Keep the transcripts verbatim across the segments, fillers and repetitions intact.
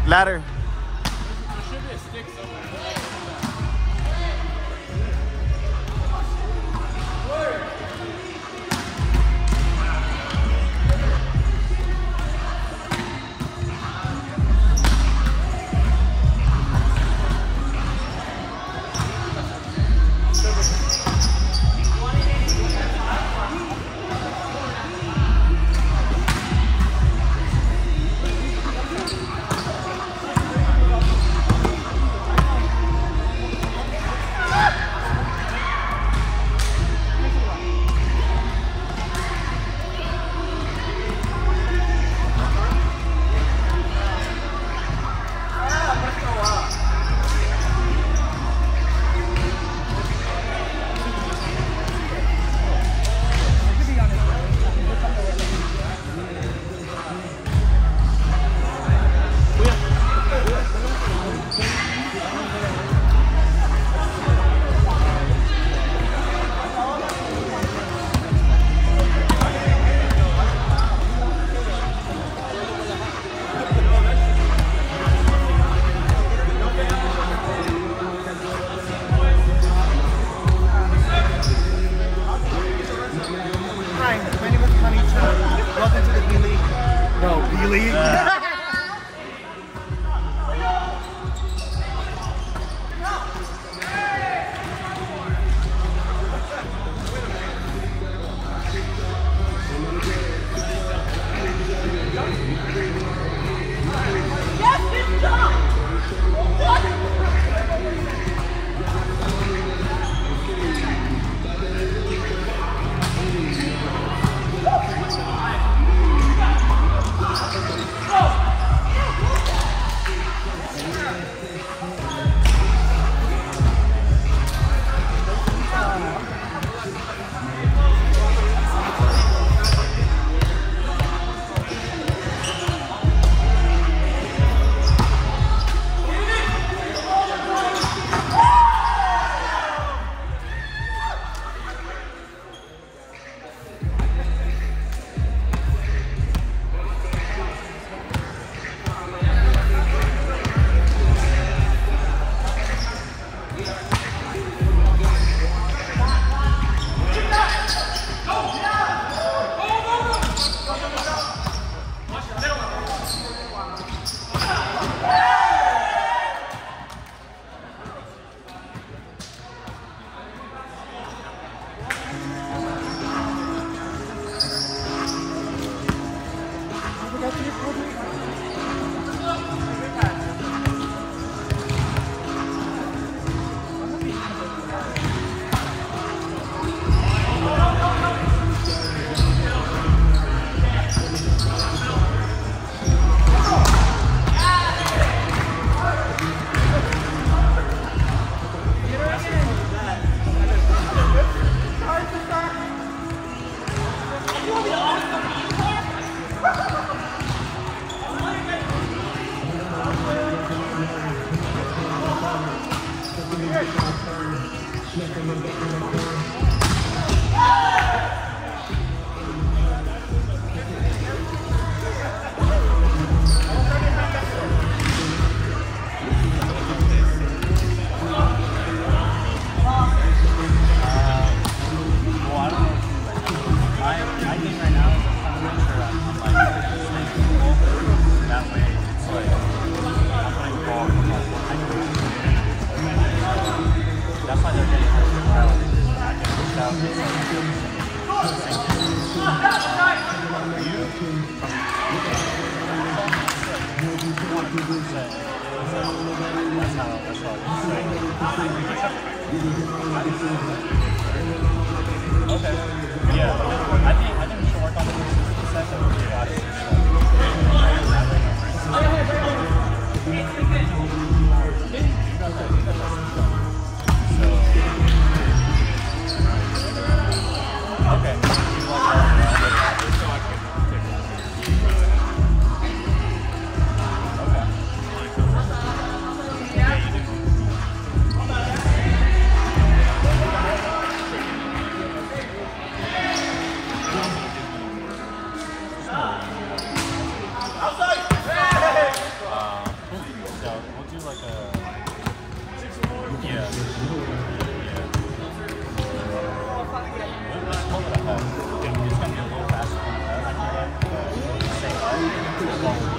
Ladder. There should be a stick somewhere.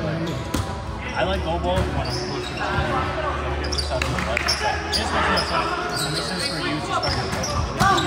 I like go ball when I'm close to the team. I get pushed out to the left. It just makes no sense. It makes sense for you to start your coach.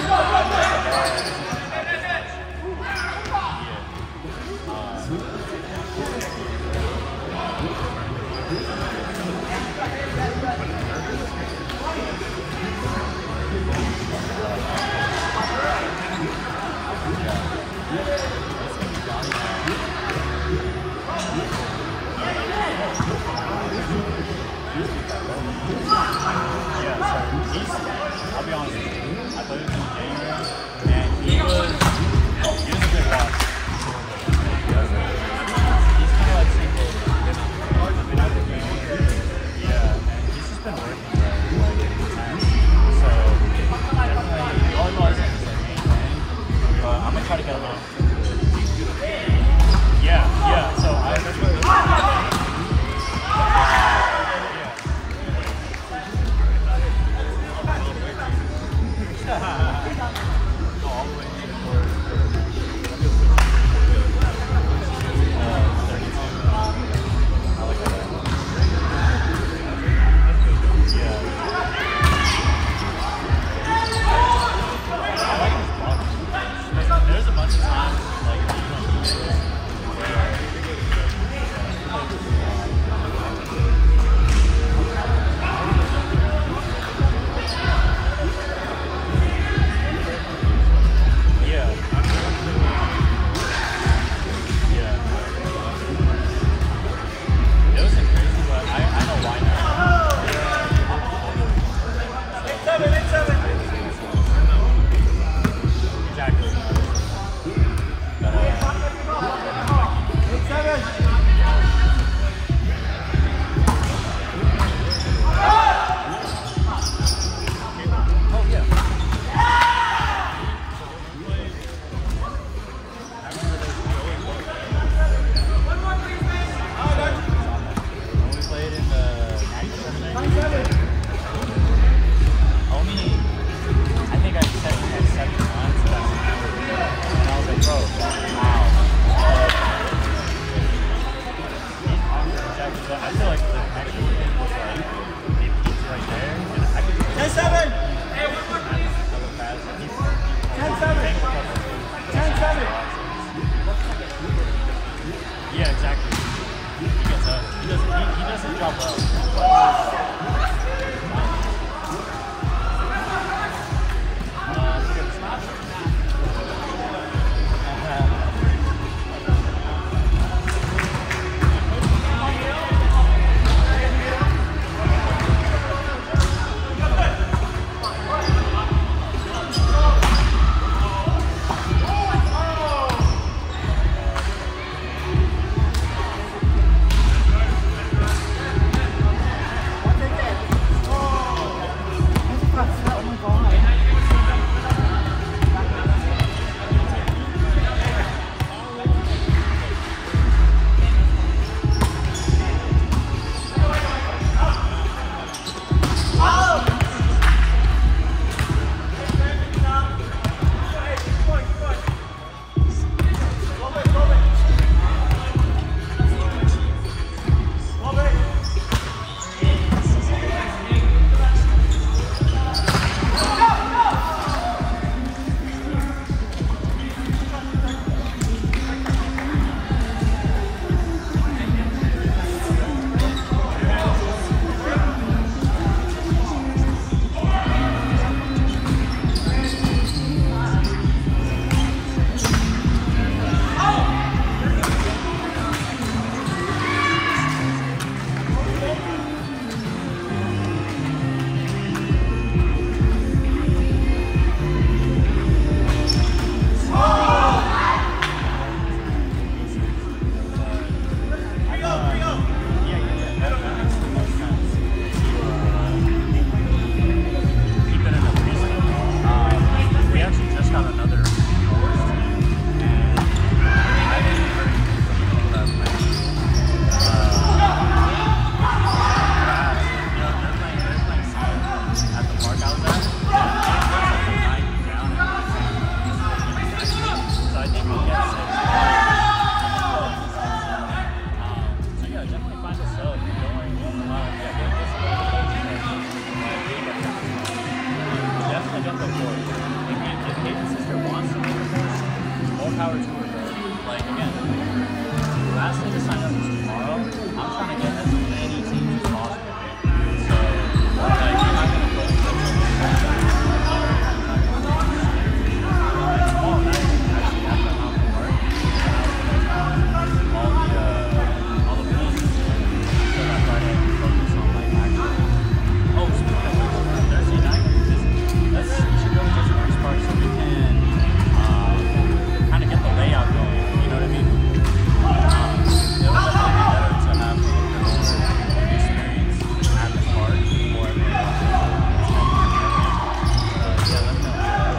I'll be honest with you. I played with him in January, and he was, he was a good watch. He's kind of like single. Yeah, and he's just been working well, like intense. So definitely, volleyball isn't his like main thing, but I'm gonna try to get along. Yeah, yeah. So I. Yeah, exactly. He gets up. He doesn't. He, he doesn't drop well. yeah, definitely find a sub. Don't worry. Uh, yeah, get this is one of the coaches that definitely don't go for it. If, you, if Hayden's sister wants to make a course, more power to her. Like, again, last day to sign up is tomorrow. I'm trying to get as many teams as possible. So, like, you're not going to put tomorrow night, actually, after I'm out from work, all the, uh, all the pieces. So that Friday I can focus on, like, actually. Oh, speaking of which, Thursday night, let's, we should go to District Arts Park so we can, um, kind of get the layout going. You know what I mean? Um, it would definitely be better to have a little bit more experience at the park before everyone else. Uh, yeah, let me know.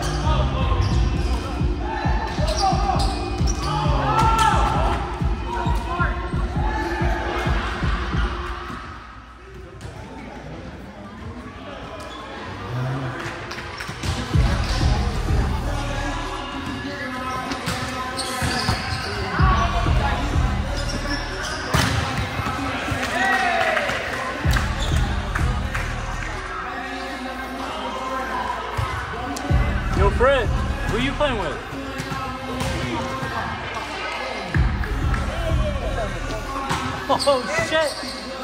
Yo, Fred, who are you playing with? Oh, shit!